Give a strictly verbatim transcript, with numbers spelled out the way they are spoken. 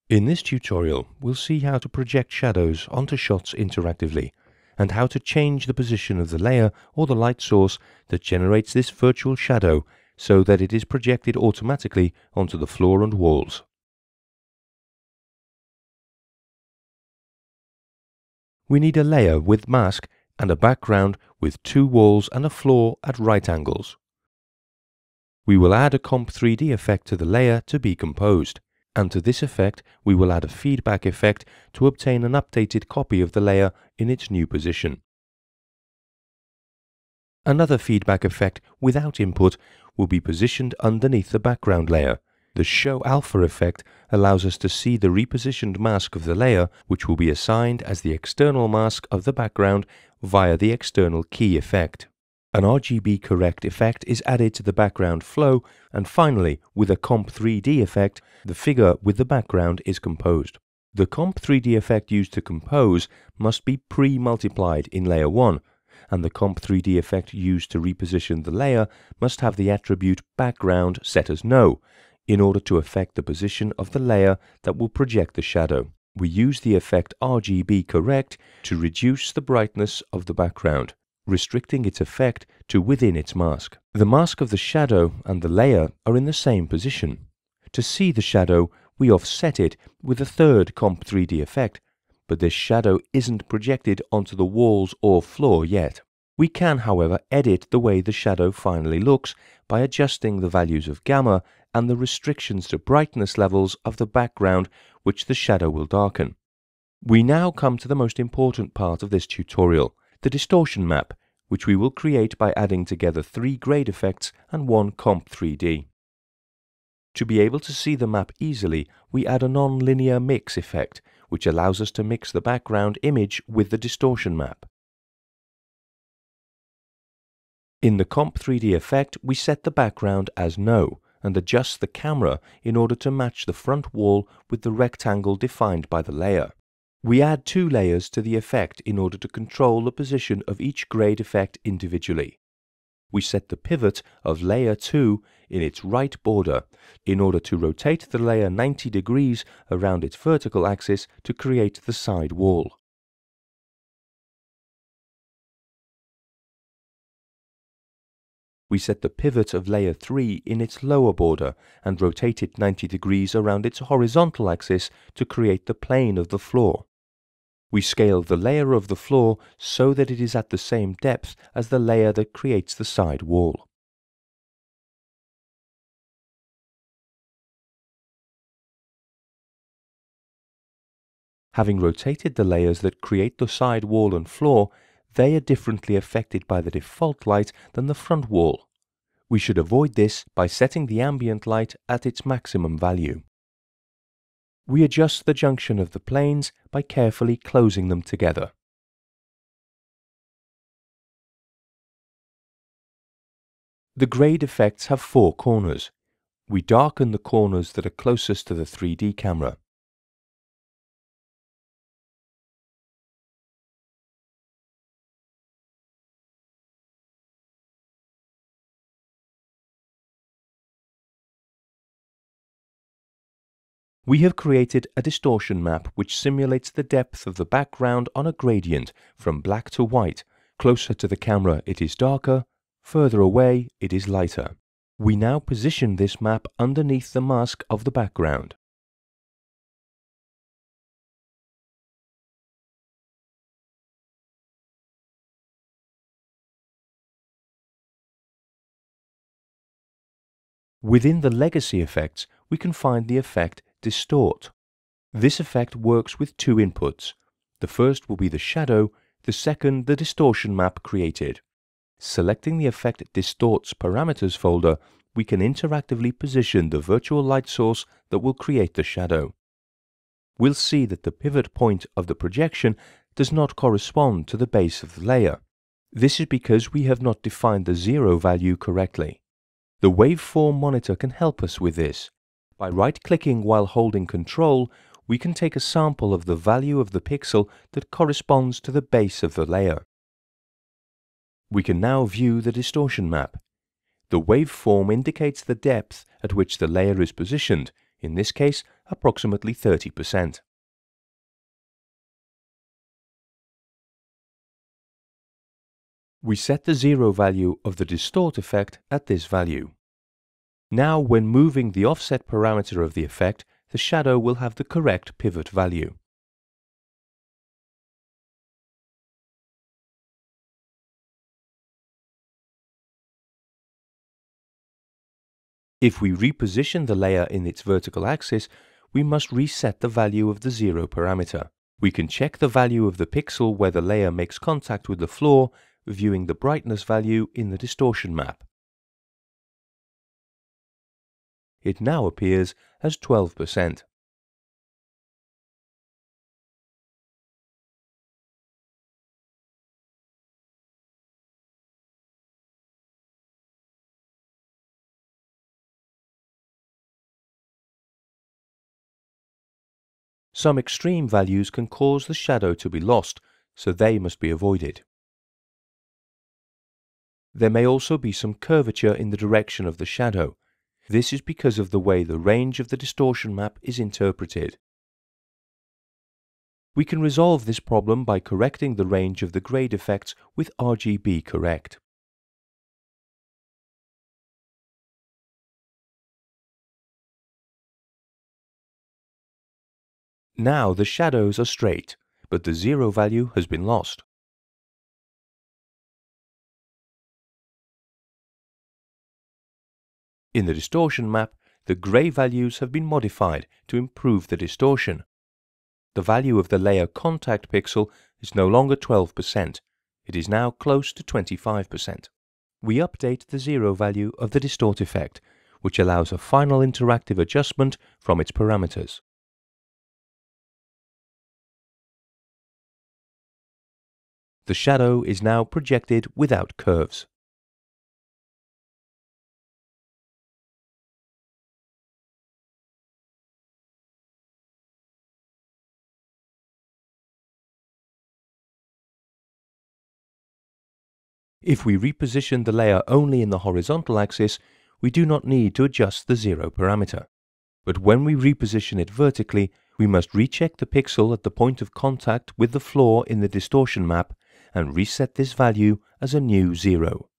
In this tutorial, we'll see how to project shadows onto shots interactively, and how to change the position of the layer or the light source that generates this virtual shadow so that it is projected automatically onto the floor and walls. We need a layer with mask and a background with two walls and a floor at right angles. We will add a Comp three D effect to the layer to be composed, and to this effect we will add a feedback effect to obtain an updated copy of the layer in its new position. Another feedback effect without input will be positioned underneath the background layer. The Show Alpha effect allows us to see the repositioned mask of the layer, which will be assigned as the external mask of the background via the external key effect. An R G B correct effect is added to the background flow, and finally, with a Comp three D effect, the figure with the background is composed. The Comp three D effect used to compose must be pre-multiplied in layer one, and the Comp three D effect used to reposition the layer must have the attribute background set as no, in order to affect the position of the layer that will project the shadow. We use the effect R G B correct to reduce the brightness of the background, restricting its effect to within its mask. The mask of the shadow and the layer are in the same position. To see the shadow, we offset it with a third Comp three D effect, but this shadow isn't projected onto the walls or floor yet. We can, however, edit the way the shadow finally looks by adjusting the values of gamma and the restrictions to brightness levels of the background which the shadow will darken. We now come to the most important part of this tutorial, the distortion map, which we will create by adding together three grade effects and one Comp three D. To be able to see the map easily, we add a non-linear mix effect, which allows us to mix the background image with the distortion map. In the Comp three D effect, we set the background as no, and adjust the camera in order to match the front wall with the rectangle defined by the layer. We add two layers to the effect in order to control the position of each grade effect individually. We set the pivot of layer two in its right border in order to rotate the layer ninety degrees around its vertical axis to create the side wall. We set the pivot of layer three in its lower border and rotate it ninety degrees around its horizontal axis to create the plane of the floor. We scale the layer of the floor so that it is at the same depth as the layer that creates the side wall. Having rotated the layers that create the side wall and floor, they are differently affected by the default light than the front wall. We should avoid this by setting the ambient light at its maximum value. We adjust the junction of the planes by carefully closing them together. The grade effects have four corners. We darken the corners that are closest to the three D camera. We have created a distortion map which simulates the depth of the background on a gradient from black to white. Closer to the camera it is darker, further away it is lighter. We now position this map underneath the mask of the background. Within the legacy effects, we can find the effect Distort. This effect works with two inputs. The first will be the shadow, the second the distortion map created. Selecting the effect Distorts parameters folder, we can interactively position the virtual light source that will create the shadow. We'll see that the pivot point of the projection does not correspond to the base of the layer. This is because we have not defined the zero value correctly. The waveform monitor can help us with this. By right-clicking while holding Control, we can take a sample of the value of the pixel that corresponds to the base of the layer. We can now view the distortion map. The waveform indicates the depth at which the layer is positioned, in this case approximately thirty percent. We set the zero value of the distort effect at this value. Now when moving the offset parameter of the effect, the shadow will have the correct pivot value. If we reposition the layer in its vertical axis, we must reset the value of the zero parameter. We can check the value of the pixel where the layer makes contact with the floor, viewing the brightness value in the distortion map. It now appears as twelve percent. Some extreme values can cause the shadow to be lost, so they must be avoided. There may also be some curvature in the direction of the shadow. This is because of the way the range of the distortion map is interpreted. We can resolve this problem by correcting the range of the grade effects with R G B correct. Now the shadows are straight, but the zero value has been lost. In the distortion map, the grey values have been modified to improve the distortion. The value of the layer contact pixel is no longer twelve percent. It is now close to twenty-five percent. We update the zero value of the distort effect, which allows a final interactive adjustment from its parameters. The shadow is now projected without curves. If we reposition the layer only in the horizontal axis, we do not need to adjust the zero parameter. But when we reposition it vertically, we must recheck the pixel at the point of contact with the floor in the distortion map and reset this value as a new zero.